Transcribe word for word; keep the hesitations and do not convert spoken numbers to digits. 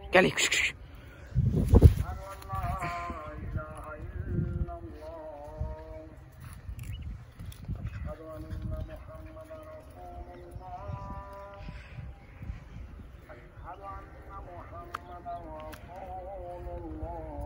قال لي كش كش. أشهد أن محمدا رسول الله.